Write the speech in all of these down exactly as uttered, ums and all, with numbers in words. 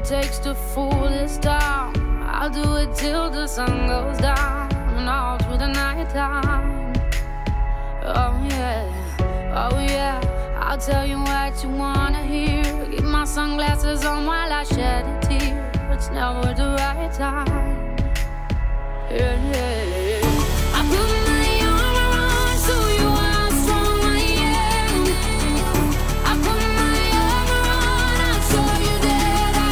takes to fool this town. I'll do it till the sun goes down and all through the night time. Oh yeah, oh yeah, I'll tell you what you wanna hear. Keep my sunglasses on while I shed a tear. It's never the right time. Yeah, yeah, yeah. I put my arm around so you how strong I am. I put my arm around, I'll show you that I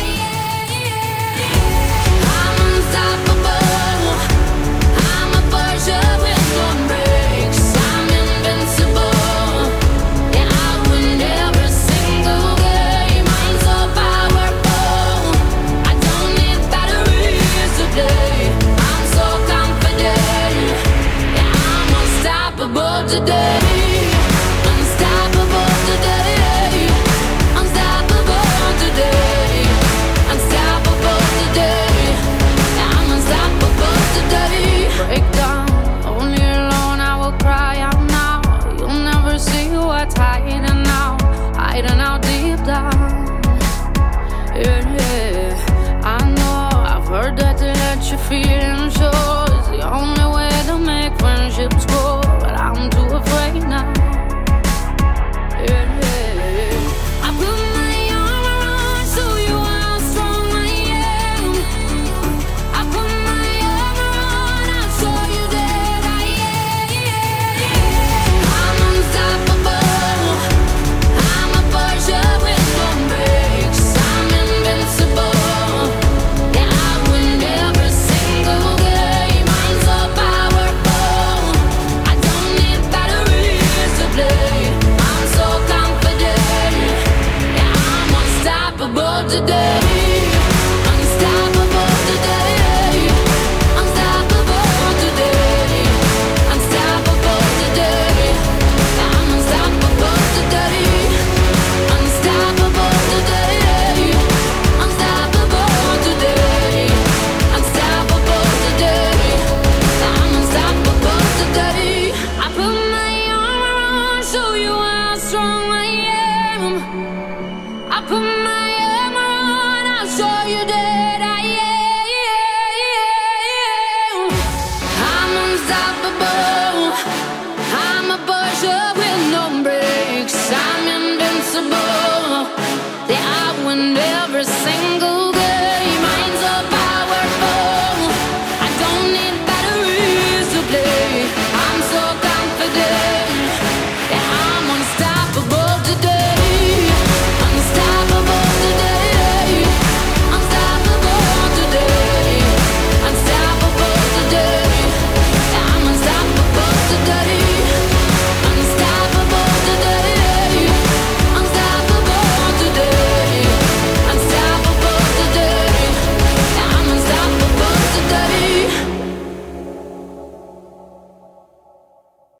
am. I'm unstoppable. I'm a Porsche with no brakes. I'm invincible. Yeah, I win every single game. I'm so powerful. I don't need batteries to play. I'm so confident. Yeah, I'm unstoppable today. Unstoppable today. Unstoppable today. Unstoppable today. Yeah, I'm unstoppable today. Break down, only alone I will cry out now. You'll never see what's hiding out, hiding out deep down. Yeah, yeah, I know, I've heard that to let your feelings show is the only way to make friendships grow, but I'm too afraid now. Yeah, yeah, I put my arm around so you how strong I am. I put my arm around, I'll show you that I am. I'm unstoppable. I'm a Porsche with no brakes. I'm invincible. Yeah, I win every single game. I'm so powerful. I don't need batteries to play. I'm so confident. Yeah, I'm unstoppable today. Unstoppable today. Unstoppable today. Unstoppable today. Yeah, I'm unstoppable today. Unstoppable today. Unstoppable today. Unstoppable today. Yeah, I'm unstoppable today. I put my arm around, show you how strong I am. I put my arm around, I'll show you that I am. I'm unstoppable.